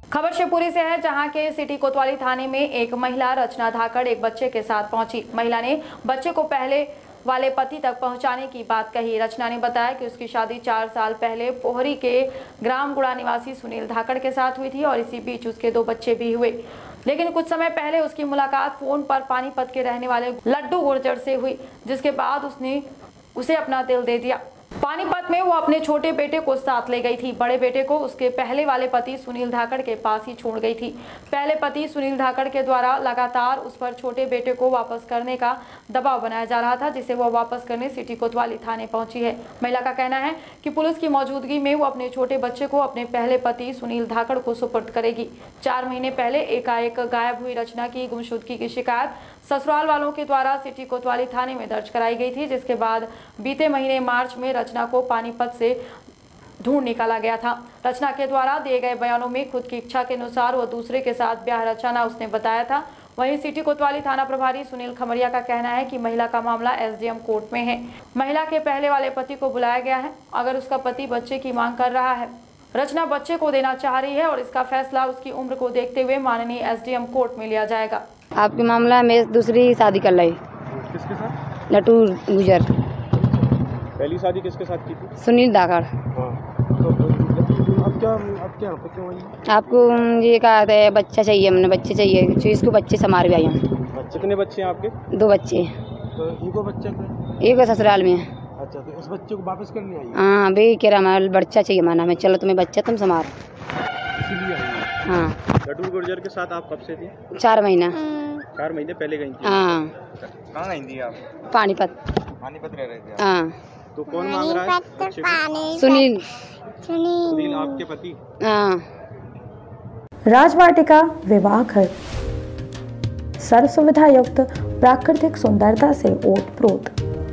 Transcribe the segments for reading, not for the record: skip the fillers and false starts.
खबर शिवपुरी से है, जहां के सिटी कोतवाली थाने में एक महिला रचना धाकड़ एक बच्चे के साथ पहुंची। महिला ने बच्चे को पहले वाले पति तक पहुंचाने की बात कही। रचना ने बताया कि उसकी शादी 4 साल पहले पोहरी के ग्राम गुड़ा निवासी सुनील धाकड़ के साथ हुई थी और इसी बीच उसके 2 बच्चे भी हुए, लेकिन कुछ समय पहले उसकी मुलाकात फोन पर पानीपत के रहने वाले लड्डू गुर्जर से हुई, जिसके बाद उसने उसे अपना दिल दे दिया। पानीपत में वो अपने छोटे बेटे को साथ ले गई थी। बड़े बेटे को उसके पहले वाले पति सुनील धाकड़ के पास ही छोड़ गई थी। पहले पति सुनील धाकड़ के द्वारा लगातार उस पर छोटे बेटे को वापस करने का दबाव बनाया जा रहा था, जिसे वो वापस करने सिटी कोतवाली थाने पहुंची है। महिला का कहना है कि पुलिस की मौजूदगी में वो अपने छोटे बच्चे को अपने पहले पति सुनील धाकड़ को सुपुर्द करेगी। 4 महीने पहले एकाएक गायब हुई रचना की गुमशुदगी की शिकायत ससुराल वालों के द्वारा सिटी कोतवाली थाने में दर्ज कराई गई थी, जिसके बाद बीते महीने मार्च में रचना को पानीपत से ढूंढ निकाला गया था। रचना के द्वारा दिए गए बयानों में खुद की इच्छा के अनुसार वो दूसरे के साथ ब्याह रचाना उसने बताया था। वहीं सिटी कोतवाली थाना प्रभारी सुनील खमरिया का कहना है कि महिला का मामला एसडीएम कोर्ट में है। महिला के पहले वाले पति को बुलाया गया है। अगर उसका पति बच्चे की मांग कर रहा है, रचना बच्चे को देना चाह रही है और इसका फैसला उसकी उम्र को देखते हुए माननीय एसडीएम कोर्ट में लिया जाएगा। आपके मामला में दूसरी शादी कर ली। किसके साथ? लड्डू गुर्जर। पहली शादी किसके साथ की थी? सुनील धाकड़। हाँ। तो अब क्या आपको ये कहा था बच्चा चाहिए, हमने बच्चे चाहिए, तो इसको बच्चे संभाल भी आई हूँ। कितने बच्चे हैं आपके? 2 बच्चे। तो इनको बच्चे एक ससुराल में है। अच्छा, तो इस बच्चे को वापस करने आई? हाँ, अभी कह रहा हमारा बच्चा चाहिए, माना मैं चलो तुम्हें बच्चा तुम संभाल। इसीलिए आई? हाँ। लड्डू गुर्जर के साथ आप कब से थी? 4 महीना। 4 महीने पहले गई थी? हाँ। कहाँ गई थी आप? पानीपत। पानीपत रह रहे थे? हाँ। तो कौन मांग रहा है? सुनील। सुनील आपके पति? हाँ। राजवाटिका विवाह घर, सर्व सुविधा युक्त प्राकृतिक सुंदरता से ओतप्रोत।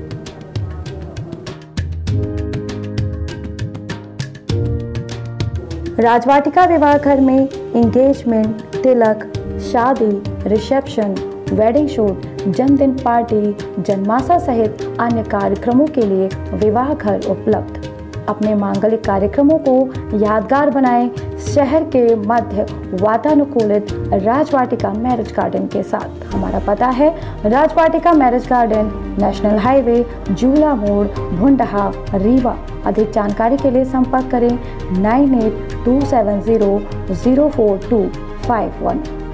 राजवाटिका विवाह घर में एंगेजमेंट, तिलक, शादी, रिसेप्शन, वेडिंग शूट, जन्मदिन पार्टी, जन्माशा सहित अन्य कार्यक्रमों के लिए विवाह घर उपलब्ध। अपने मांगलिक कार्यक्रमों को यादगार बनाएं शहर के मध्य वातानुकूलित राजवाटिका मैरिज गार्डन के साथ। हमारा पता है Rajvatika marriage garden, national highway, Jhula Mod, Bhundha, Rewa. अधिक जानकारी के लिए संपर्क करें 9827004251।